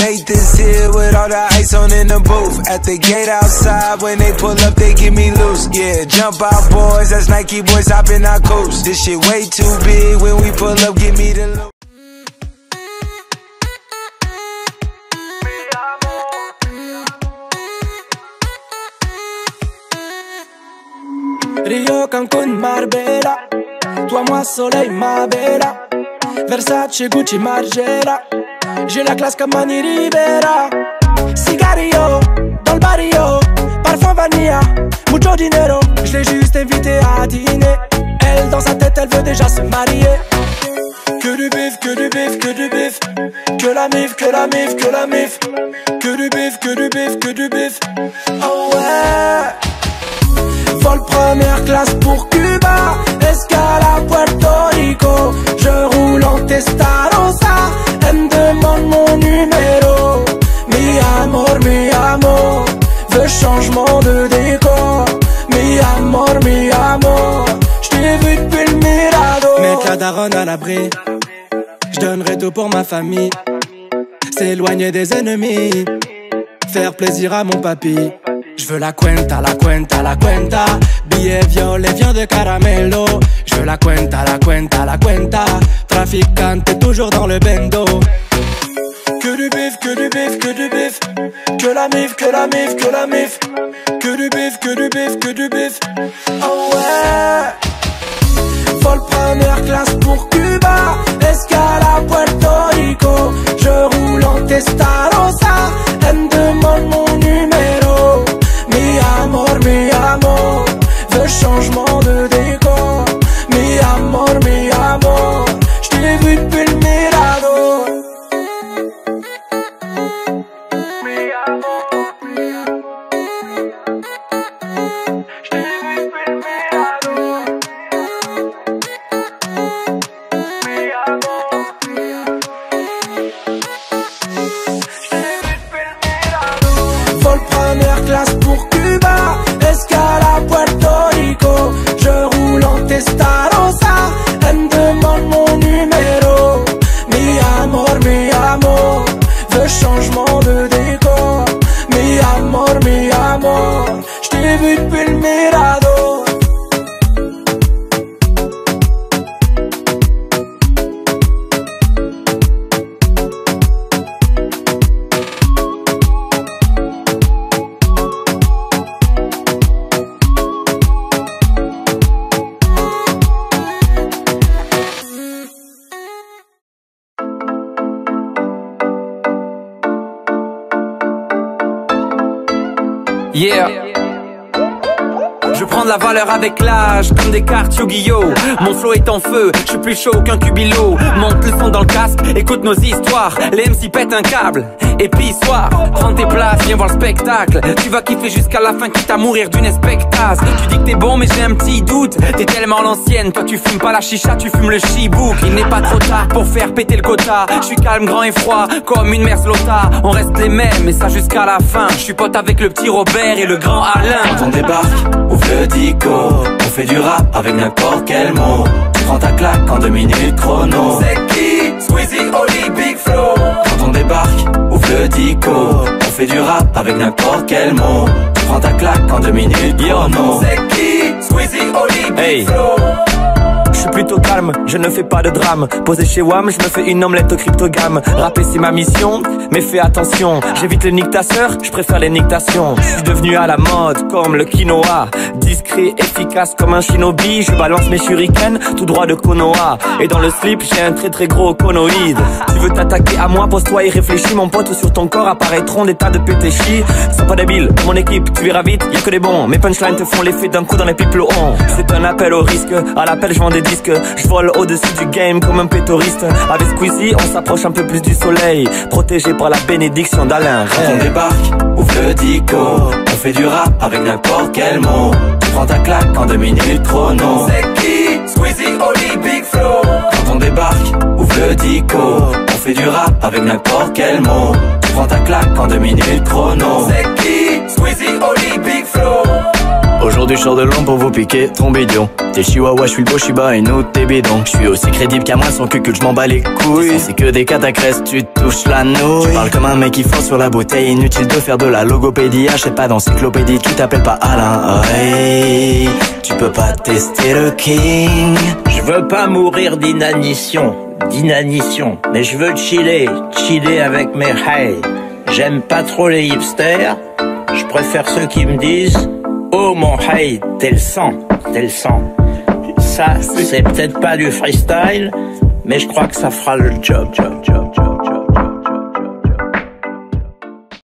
hate this here with all the ice on in the booth. At the gate outside, when they pull up, they give me loose. Yeah, jump out boys, that's Nike boys hopping our coast. This shit way too big, when we pull up, give me the loot. Rio, Cancun, Marbella, toi, moi, soleil, ma bella. Versace, Gucci, Margiela, j'ai la classe comme Manny Rivera. Cigarillo, dans le barrio, parfum vanilla, mucho dinero. Je l'ai juste invitée à dîner. Elle, dans sa tête, elle veut déjà se marier. Que du bif, que du bif, que du bif. Que la mif, que la mif, que la mif. Que du bif, que du bif, que du bif. Oh ouais. Vol première classe pour Cuba, escale à Puerto Rico. Je roule en Testarossa, elle me demande mon numéro. Mi amor, veux changement de décor. Mi amor, j't'ai vu depuis le Mirador. Mettre la daronne à l'abri, j'donnerai tout pour ma famille. S'éloigner des ennemis, faire plaisir à mon papy. Je veux la cuenta, la cuenta, la cuenta. Billet violet, viande de caramelo. Je veux la cuenta, la cuenta, la cuenta. Traficante, toujours dans le bendo. Que du bif, que du bif, que du bif. Que la mif, que la mif, que la mif. Que du bif, que du bif, que du bif. Oh ouais. Vol première classe pour Cuba, escale à Puerto Rico. Je roule en Testarossa, elle me demande mon numéro. Mi amor, veux changement de décor. Mi amor, j't'ai vu depuis le Mirador. Mi amor, j't'ai vu depuis le Mirador. Mi amor, j't'ai vu depuis le Mirador. Vol première classe pour Cuba, escale à Puerto Rico. Je roule en Testarossa, elle me demande mon numéro. Mi amor, veux changement de décor. Mi amor, j't'ai vu depuis le Mirador. Yeah. Je prends de la valeur avec l'âge, comme des cartes Yu-Gi-Oh! Mon flow est en feu, je suis plus chaud qu'un cubilo. Monte le son dans le casque, écoute nos histoires. Les MC pètent un câble, et puis soir. Prends tes places, viens voir le spectacle. Tu vas kiffer jusqu'à la fin, quitte à mourir d'une expectase. Tu dis que t'es bon mais j'ai un petit doute. T'es tellement l'ancienne, toi tu fumes pas la chicha, tu fumes le chibouk. Il n'est pas trop tard pour faire péter le quota. Je suis calme, grand et froid, comme une Merslota. On reste les mêmes, et ça jusqu'à la fin. Je suis pote avec le petit Robert et le grand Alain. Quand on débarque, ouvre le dico. On fait du rap avec n'importe quel mot. Tu prends ta claque en 2 minutes chrono. C'est qui? Squeezie, Oli, Big Flow. Quand on débarque, ouvre le dico. On fait du rap avec n'importe quel mot. Tu prends ta claque en 2 minutes chrono. C'est qui? Squeezie, Oli, Big Flow. Je suis plutôt calme, je ne fais pas de drame. Posé chez WAM, je me fais une omelette au cryptogame. Rapper c'est ma mission, mais fais attention. J'évite les niques ta sœur, je préfère les nictations. Je suis devenu à la mode comme le quinoa. Discret, efficace comme un shinobi. Je balance mes shurikens tout droit de Konoha. Et dans le slip, j'ai un très très gros conoïde. Tu veux t'attaquer à moi, pose-toi et réfléchis. Mon pote, sur ton corps apparaîtront des tas de pétéchis. Sois pas débile, mon équipe, tu verras vite, y'a que des bons. Mes punchlines te font l'effet d'un coup dans les pipelons. C'est un appel au risque, à l'appel je vends des disques. Je vole au-dessus du game comme un pétoriste. Avec Squeezie, on s'approche un peu plus du soleil, protégé par la bénédiction d'Alain. Quand on débarque, ouvre le dico. On fait du rap avec n'importe quel mot. Tu prends ta claque en 2 minutes chrono. C'est qui? Squeezie, Oli, Big Flow. Quand on débarque, ouvre le dico. On fait du rap avec n'importe quel mot. Tu prends ta claque en 2 minutes chrono. C'est qui? Squeezie, Oli, Big Flow. Aujourd'hui Aujourd'hui je sors de l'ombre pour vous piquer ton bidon. T'es chihuahua, je suis le beau Shiba et nous t'es bidon. Je suis aussi crédible qu'à moi son cul que je m'en bats les couilles. C'est que des catacrèses, tu touches la nouille. Tu parles comme un mec qui fonce sur la bouteille. Inutile de faire de la logopédie. Achète pas d'encyclopédie, tu t'appelles pas Alain. Hey, tu peux pas tester le king. Je veux pas mourir d'inanition, mais je veux chiller avec mes haïs. J'aime pas trop les hipsters, je préfère ceux qui me disent oh mon haï, t'es le sang. Ça, c'est peut-être pas du freestyle, mais je crois que ça fera le job.